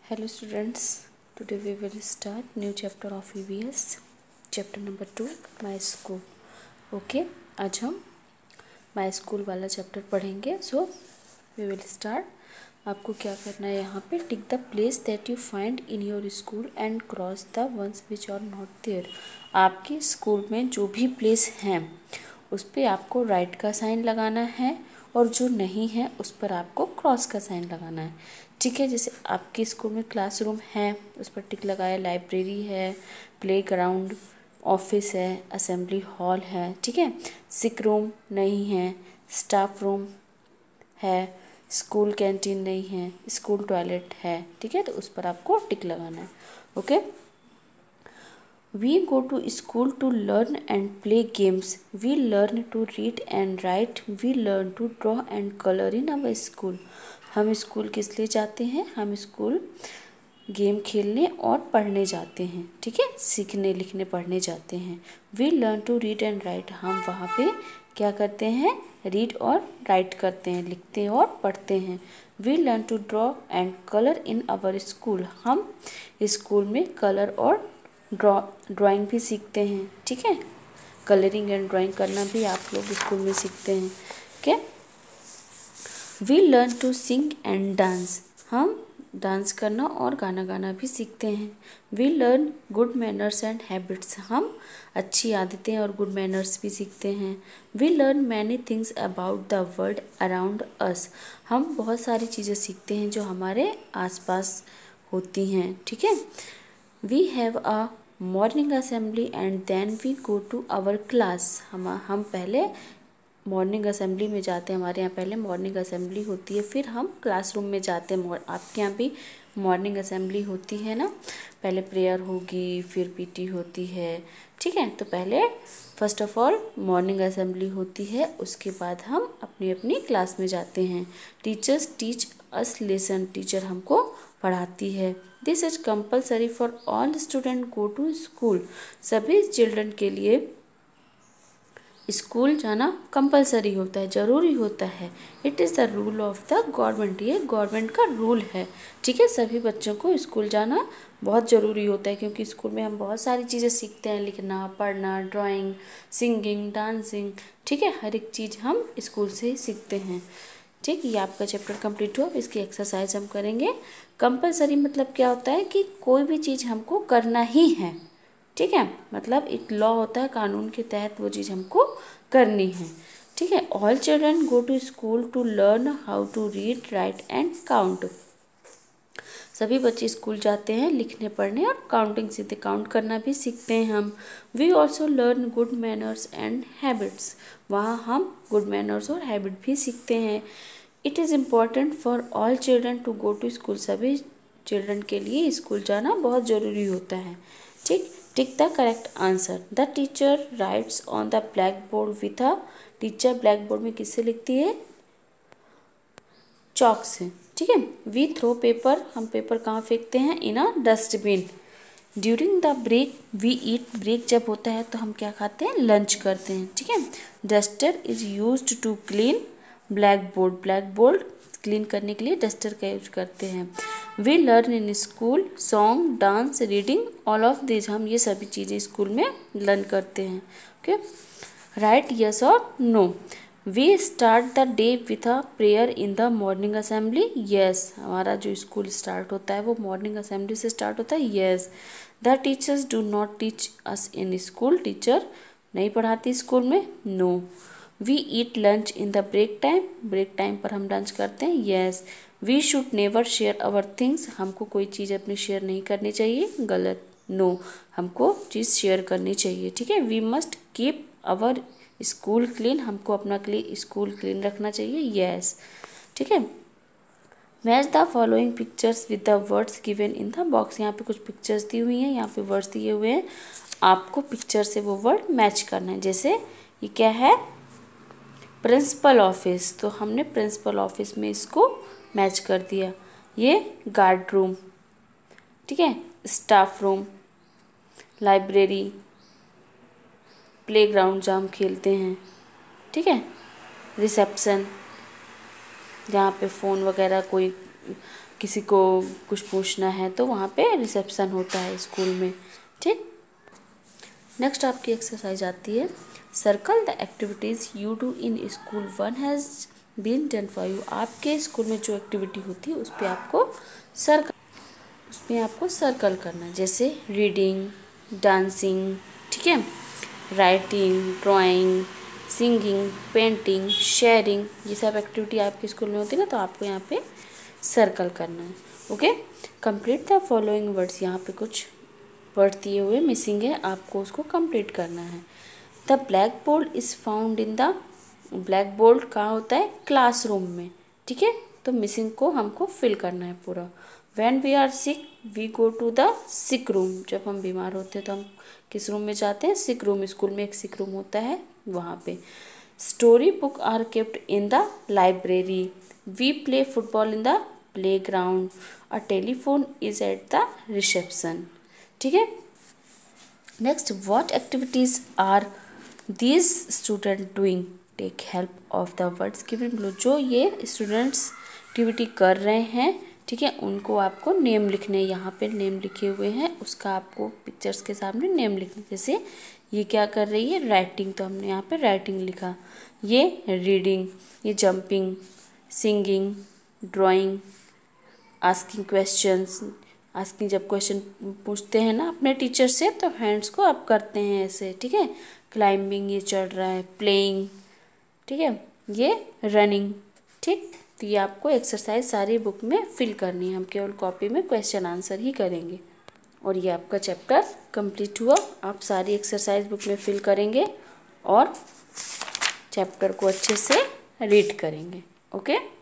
Hello students, today we will start new chapter of EVS, chapter number 2 my school. Okay, आज हम my school वाला chapter पढ़ेंगे। So we will start. आपको क्या करना है, यहाँ पे tick the place that you find in your school and cross the ones which are not there. आपके स्कूल में जो भी प्लेस हैं उस पर आपको राइट का साइन लगाना है और जो नहीं है उस पर आपको क्रॉस का साइन लगाना है। ठीक है, जैसे आपके स्कूल में क्लासरूम है उस पर टिक लगाया, लाइब्रेरी है, प्लेग्राउंड, ऑफिस है, असेंबली हॉल है। ठीक है, सिक रूम नहीं है, स्टाफ रूम है, स्कूल कैंटीन नहीं है, स्कूल टॉयलेट है। ठीक है, तो उस पर आपको टिक लगाना है। Okay, we go to school to learn and play games. We learn to read and write. We learn to draw and color in our school. हम स्कूल किस लिए जाते हैं? हम स्कूल गेम खेलने और पढ़ने जाते हैं। ठीक है, सीखने लिखने पढ़ने जाते हैं। We learn to read and write. हम वहाँ पे क्या करते हैं? रीड और राइट करते हैं, लिखते हैं और पढ़ते हैं। We learn to draw and color in our school. हम स्कूल में कलर और ड्राइंग भी सीखते हैं। ठीक है, कलरिंग एंड ड्राइंग करना भी आप लोग स्कूल में सीखते हैं। क्या? We learn to sing and dance. हम डांस करना और गाना गाना भी सीखते हैं। We learn good manners and habits. हम अच्छी आदतें और गुड मैनर्स भी सीखते हैं। We learn many things about the world around us. हम बहुत सारी चीज़ें सीखते हैं जो हमारे आसपास होती हैं। ठीक है, we have a morning assembly and then we go to our class. हम पहले मॉर्निंग असेंबली में जाते हैं, हमारे यहाँ पहले मॉर्निंग असेंबली होती है, फिर हम क्लासरूम में जाते हैं। आपके यहाँ भी मॉर्निंग असेंबली होती है ना, पहले प्रेयर होगी फिर पीटी होती है। ठीक है, तो पहले first of all morning assembly होती है, उसके बाद हम अपनी अपनी क्लास में जाते हैं। Teachers teach us lesson. Teacher हमको पढ़ाती है। This is compulsory for all student go to school. सभी चिल्ड्रन के लिए स्कूल जाना कंपलसरी होता है, ज़रूरी होता है। It is the rule of the government. ये गवर्नमेंट का रूल है। ठीक है, सभी बच्चों को स्कूल जाना बहुत ज़रूरी होता है क्योंकि स्कूल में हम बहुत सारी चीज़ें सीखते हैं, लिखना, पढ़ना, ड्राइंग, सिंगिंग, डांसिंग। ठीक है, हर एक चीज़ हम स्कूल से ही सीखते हैं। ठीक, ये आपका चैप्टर कंप्लीट हुआ। इसकी एक्सरसाइज हम करेंगे। कंपलसरी मतलब क्या होता है कि कोई भी चीज़ हमको करना ही है। ठीक है, मतलब एक लॉ होता है, कानून के तहत वो चीज़ हमको करनी है। ठीक है, all children go to school to learn how to read, write and count. सभी बच्चे स्कूल जाते हैं लिखने पढ़ने और काउंटिंग सीधे काउंट करना भी सीखते हैं हम। We also learn good manners and habits. वहाँ हम गुड मैनर्स और हैबिट भी सीखते हैं। It is important for all children to go to school. सभी चिल्ड्रन के लिए स्कूल जाना बहुत ज़रूरी होता है। ठीक, tick the correct answer. The teacher writes on the black board with a. Teacher black board में किससे लिखती है? चॉक से। ठीक है, वी थ्रो पेपर। हम पेपर कहाँ फेंकते हैं? In a dustbin. During the break we eat. Break जब होता है तो हम क्या खाते हैं? लंच करते हैं। ठीक है, duster is used to clean black board. Black board clean करने के लिए डस्टर का यूज करते हैं। We learn in school song, dance, reading, all of this. हम ये सभी चीज़ें स्कूल में लर्न करते हैं। ओके, राइट यस और no. We start the day with a prayer in the morning assembly. Yes, हमारा जो स्कूल स्टार्ट होता है वो मॉर्निंग असेंबली से स्टार्ट होता है। Yes, the teachers do not teach us in school. Teacher नहीं पढ़ाती स्कूल में। No, we eat lunch in the break time. Break time पर हम लंच करते हैं। Yes, we should never share our things. हमको कोई चीज़ अपनी शेयर नहीं करनी चाहिए। गलत। नो, हमको चीज़ शेयर करनी चाहिए। ठीक है, we must keep our school clean. हमको अपना स्कूल क्लीन रखना चाहिए। यस, ठीक है। Match the following pictures with the words given in the box. यहाँ पे कुछ पिक्चर्स दी हुई हैं, यहाँ पे वर्ड्स दिए हुए हैं, आपको पिक्चर से वो वर्ड मैच करना है। जैसे ये क्या है? प्रिंसिपल ऑफिस, तो हमने प्रिंसिपल ऑफिस में इसको मैच कर दिया। ये गार्ड रूम। ठीक है, स्टाफ रूम, लाइब्रेरी, प्लेग्राउंड जहाँ हम खेलते हैं। ठीक है, रिसेप्शन जहाँ पे फ़ोन वगैरह कोई किसी को कुछ पूछना है तो वहाँ पे रिसेप्शन होता है स्कूल में। ठीक, नेक्स्ट आपकी एक्सरसाइज आती है circle the activities you do in school one has been done for you. आपके स्कूल में जो एक्टिविटी होती है उस पर आपको सर्कल करना है, जैसे रीडिंग, डांसिंग, ठीक है, writing, drawing, singing, painting, sharing, ये सब एक्टिविटी आपके स्कूल में होती है ना, तो आपको यहाँ पे सर्कल करना है। Okay, complete the following words, यहाँ पे कुछ वर्ड दिए हुए मिसिंग है, आपको उसको कंप्लीट करना है। The black board is found in the, black board कहाँ होता है, क्लासरूम में, ठीक है, तो मिसिंग को हमको फिल करना है पूरा। When we are sick we go to the sick room, जब हम बीमार होते हैं तो हम किस रूम में जाते हैं, सिक रूम, स्कूल में एक सिक रूम होता है वहाँ पे। Story book are kept in the library, we play football in the playground, a telephone is at the reception. ठीक है, next, what activities are these student doing, take help of the words given below. जो ये students activity कर रहे हैं, ठीक है, उनको आपको नेम लिखने, यहाँ पे नेम लिखे हुए हैं, उसका आपको पिक्चर्स के सामने नेम लिखने। जैसे ये क्या कर रही है, राइटिंग, तो हमने यहाँ पे राइटिंग लिखा, ये रीडिंग, ये jumping, singing, drawing, asking questions, asking जब क्वेश्चन पूछते हैं ना अपने टीचर से तो हैंड्स को आप करते हैं ऐसे, ठीक है, क्लाइंबिंग, ये चढ़ रहा है, प्लेइंग, ठीक है, ये रनिंग। ठीक, तो ये आपको एक्सरसाइज सारी बुक में फिल करनी है, हम केवल कॉपी में क्वेश्चन आंसर ही करेंगे। और ये आपका चैप्टर कंप्लीट हुआ। आप सारी एक्सरसाइज बुक में फिल करेंगे और चैप्टर को अच्छे से रीड करेंगे। ओके।